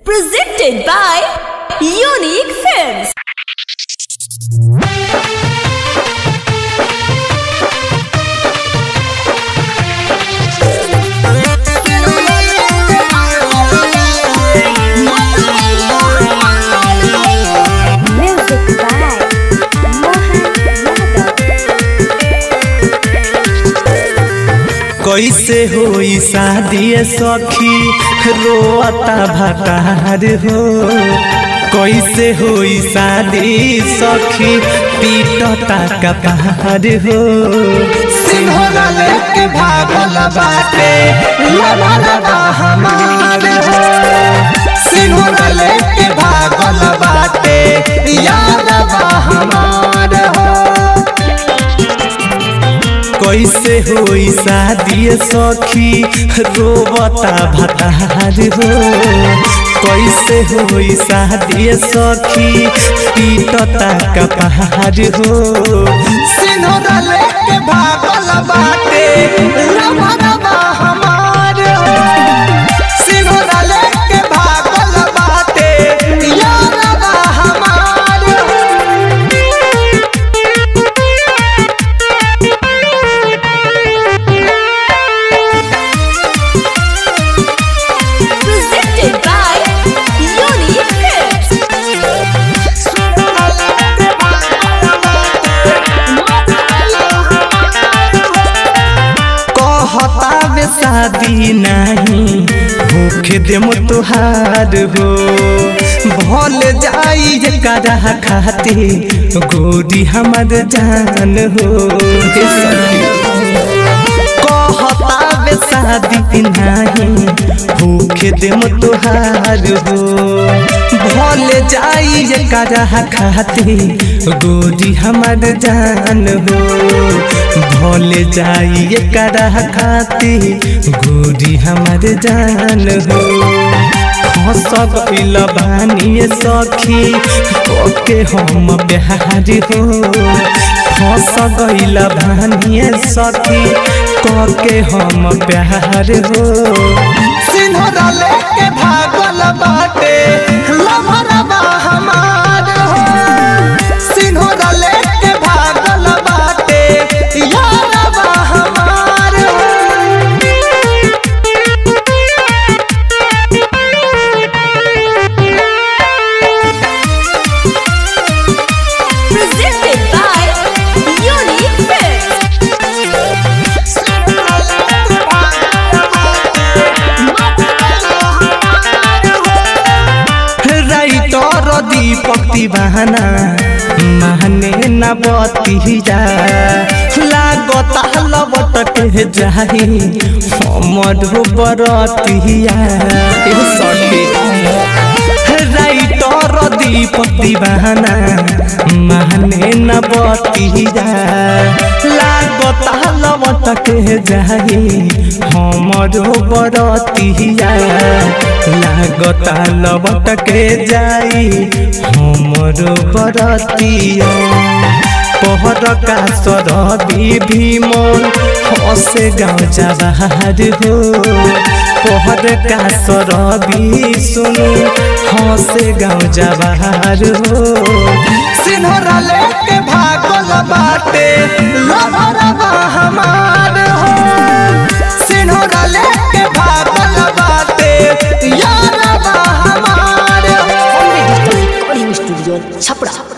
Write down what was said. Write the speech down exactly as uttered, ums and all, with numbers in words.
Presented by Unique Films. कैसे होई शादी सखी रोता भटार हो। कैसे होई शादी सखी पीटता कपार हो। सिंहरा लेके भागल बाटे लबा लबा हमार हो। सिंहरा लेके भागल बाटे यादवा हमार हो। कैसे होई शादी सखी रोता भटार हो। कैसे होई शादी सखी पीटता कपार हो। सिंहरा लेके भागल बाटे लबा लबा हमार हो। सिंहरा लेके भागल बाटे यादवा हमार हो। Presented by Unique Films. कहता बे शादी नहीं भूखे देम तुहार हो। भल जाई करा खाते गोरी हमर जान हो। कहता बे शादी नहीं भूखे देम तुहार हो। भल जाई करा खाते गोरी हमर जान हो। भल जाई करा खाते गोरी हमर जान हो। फंस गइल बानी सखी ओके हम प्यार हो। फंस गइल बानी सखी कोके हम प्यार हो। सिंहरा लेके भागल बाटे लबा लबा हमार हो। सिंहरा लेके भागल बाटे यादवा हमार हो। Presented by Unique Films. Writer Deepak Deewana माने न बतिया। लागता लबट के जाही हमर बरतिया। राइटर दीपक दीवाना माने न बतिया। लागता लबट के जाही हमर बरतिया। लागता लबट के जाई हमर बरतिया। पहर का सरबी भीमन हसे गाँव जवाहर हो। पहर का सरबी सुनु हसे गाँव जवाहर हो। सिंहरा लेके भागल बाटे लबा लबा हमार हो। सिंहरा लेके भागल बाटे यादवा हमार हो। Recording Studio Chapra.